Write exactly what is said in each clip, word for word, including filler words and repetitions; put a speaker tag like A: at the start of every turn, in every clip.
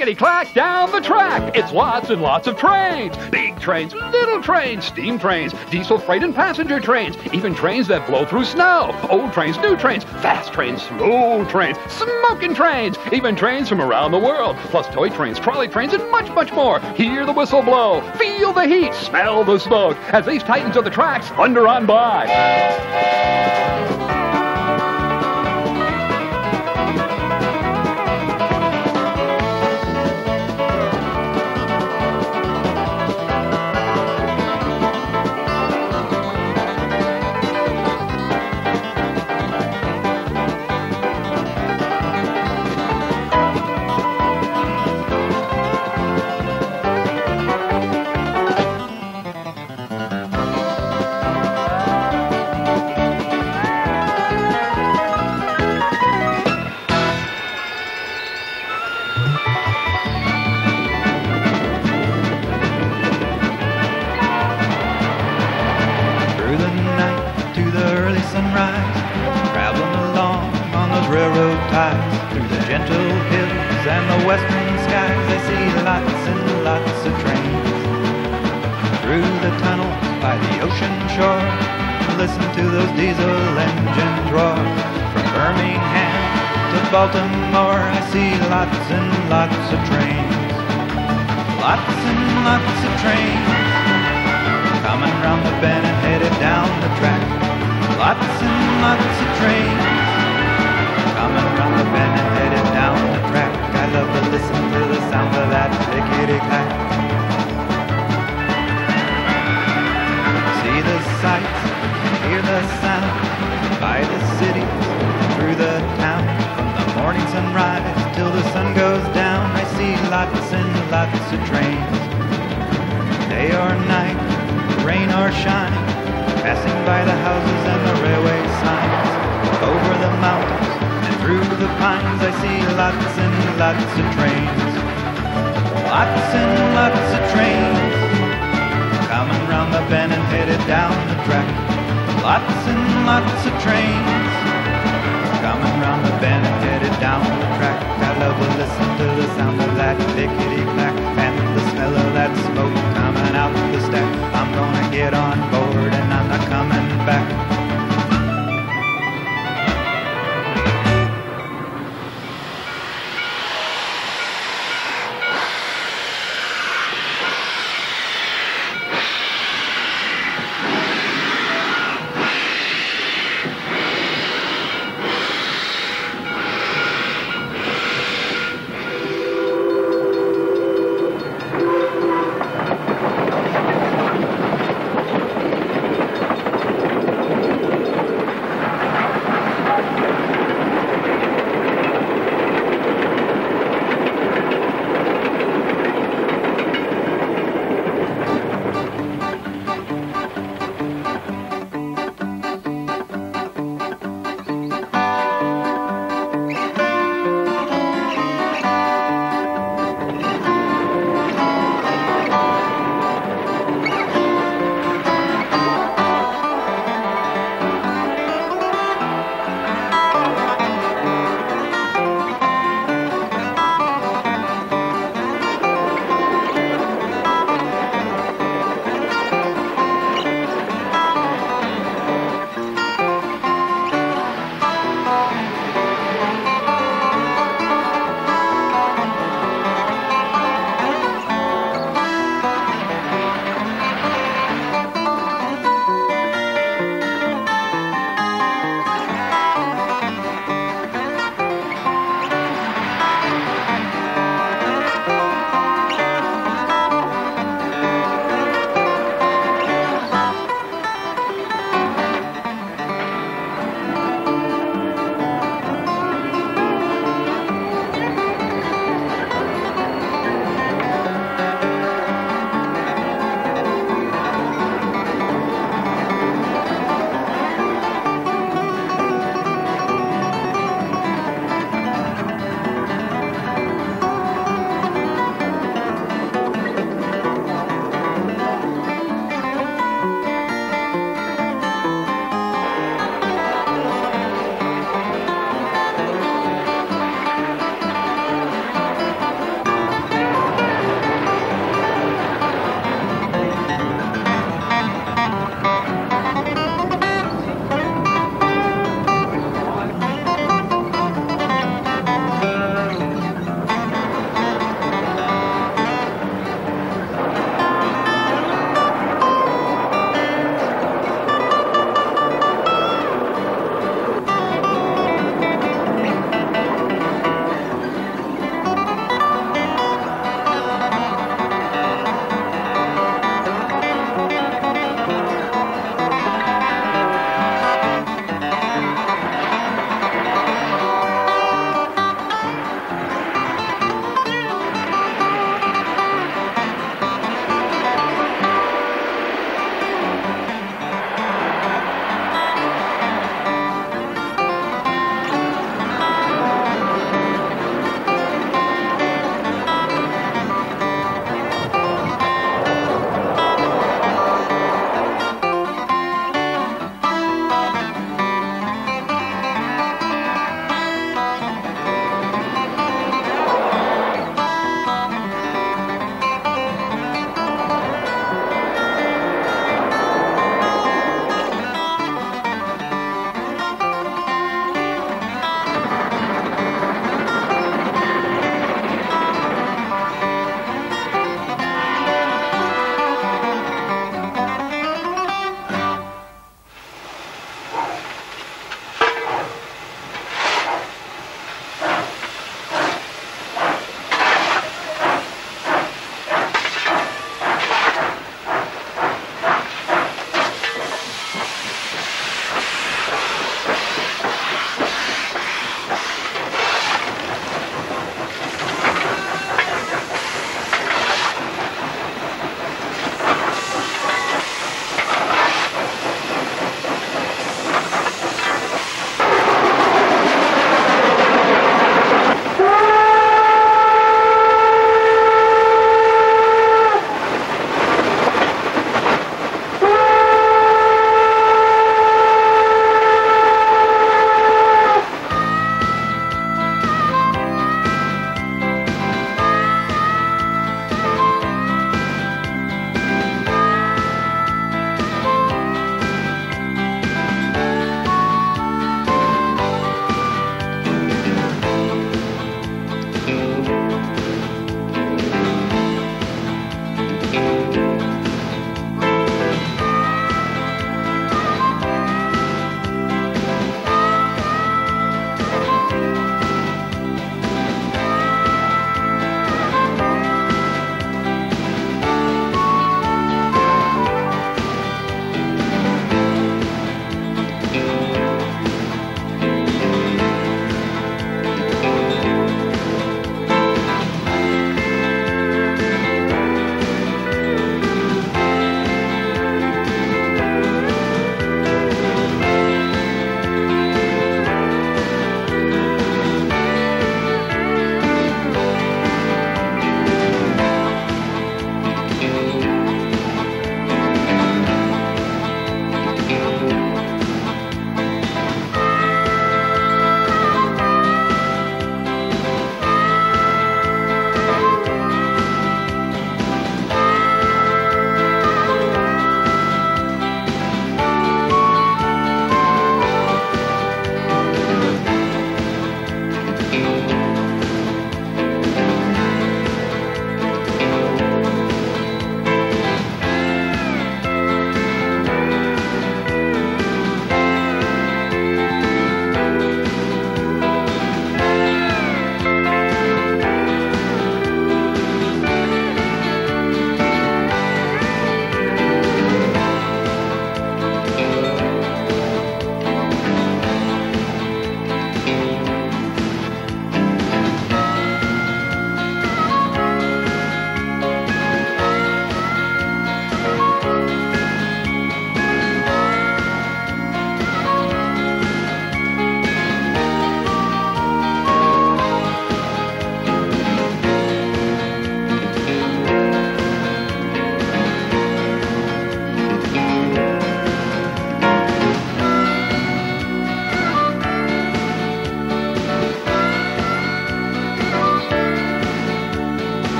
A: clickety-clack down the track. It's lots and lots of trains. Big trains, little trains, steam trains, diesel freight and passenger trains, even trains that blow through snow. Old trains, new trains, fast trains, slow trains, smoking trains, even trains from around the world, plus toy trains, trolley trains, and much, much more. Hear the whistle blow, feel the heat, smell the smoke, as these titans of the tracks thunder on by.
B: Sunrise, traveling along on those railroad ties, through the gentle hills and the western skies, I see lots and lots of trains. Through the tunnels by the ocean shore, listen to those diesel engines roar. From Birmingham to Baltimore, I see lots and lots of trains. Lots and lots of trains, coming round the bend and headed down the track. Lots and lots of trains, coming around the bend and headed down the track. I love to listen to the sound of that clickety-clack. See the sights, hear the sound, by the city, through the town. From the morning sunrise till the sun goes down, I see lots and lots of trains. Day or night, rain or shine, passing by the houses and the railway signs. Over the mountains and through the pines, I see lots and lots of trains. Lots and lots of trains, coming round the bend and headed down the track. Lots and lots of trains, coming round the bend and headed down the track. I love to listen to the sound of that clickety-clack and the smell of that smoke coming out the stack. I'm gonna get on board and I'm not coming back.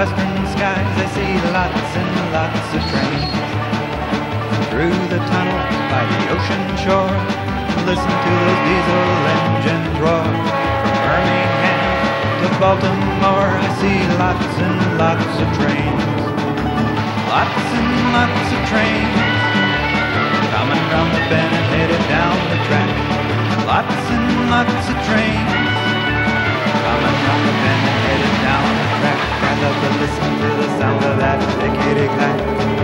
B: western skies I see lots and lots of trains. Through the tunnel by the ocean shore, listen to those diesel engines roar. From Birmingham to Baltimore I see lots and lots of trains. Lots and lots of trains coming round the bend and headed down the track. Lots and lots of trains coming round the bend and headed down the track. I love to listen to the sound of that tickety-clack.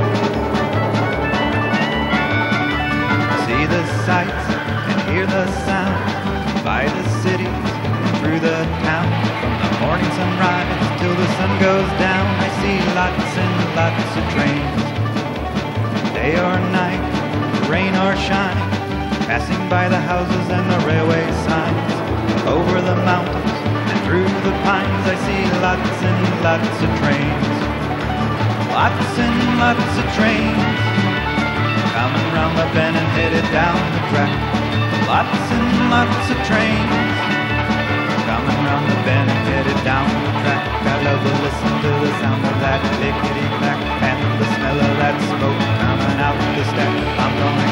B: See the sights and hear the sounds by the cities and through the town. From the morning sunrise till the sun goes down I see lots and lots of trains. Day or night, rain or shine, passing by the houses and the railway signs. Over the mountains and through the pines I see lots and lots of trains. Lots and lots of trains coming round the bend and headed down the track. Lots and lots of trains coming round the bend and headed down the track. I love to listen to the sound of that lickety-clack and the smell of that smoke coming out the stack. I'm gonna